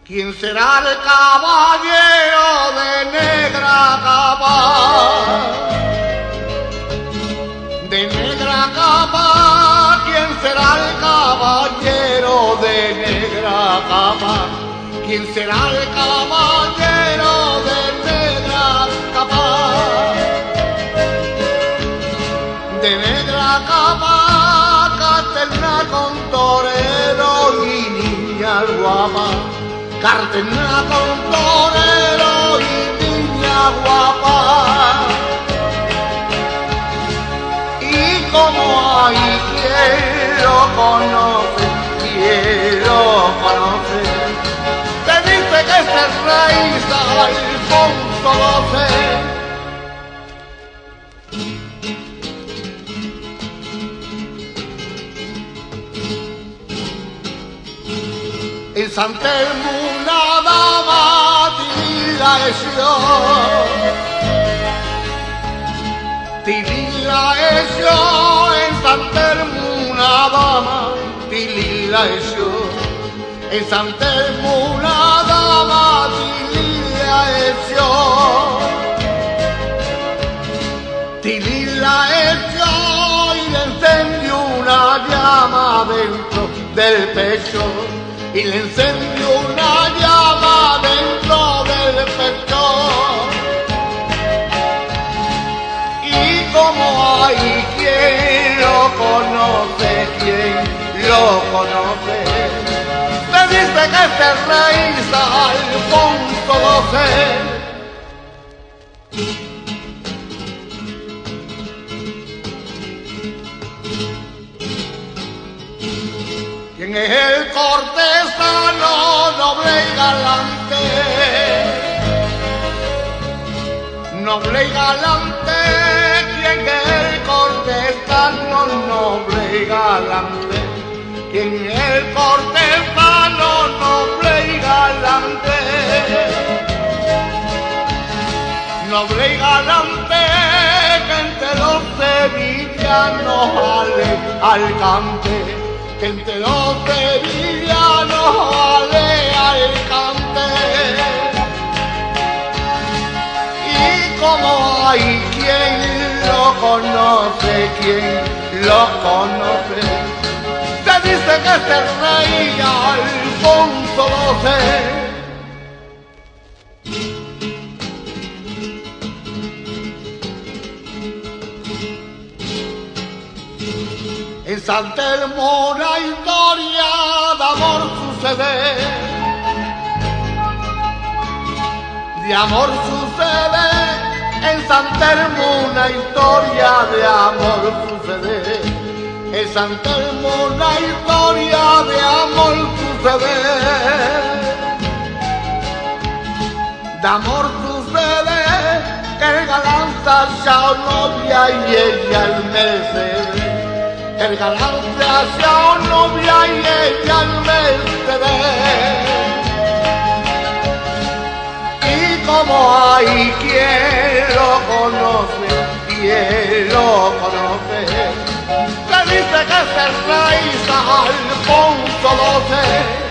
¿Quién será el caballero de negra capa? De negra capa, ¿quién será el caballero de negra capa? ¿Quién será el caballero de negra capa? De negra capa, carterna con torero y niña guapa. Carterna con torero y niña guapa. Y como hay quien lo conoce, se dice que es el rey Alfonso XII. En San Telmo una dama Tilila esió. Tilila esió, en San Telmo una dama Tilila esió. En San Telmo una dama Tilila esió. Tilila esió y le encendió una llama dentro del pecho. Y le encendió una llama dentro del pecho. Y como hay quien lo conoce, se dice que es el rey Alfonso XII. ¿Quién es el cortesano noble y galante? Noble y galante, ¿quién es el cortesano noble y galante? ¿Quién es el cortesano noble y galante? Noble y galante, que entre los sevillanos al cante. Que entre los sevillanos ale al cante. Y como hay quien lo conoce, se dice que es el rey Alfonso XII. En San Telmo una historia de amor sucede. De amor sucede. En San Telmo una historia de amor sucede. En San Telmo una historia de amor sucede. De amor sucede que el galán Sasha novia y ella el Mercedes. El galán se hacía novia y ella el Mercedes. Y como hay quien lo conoce, se dice que es el rey Alfonso XII.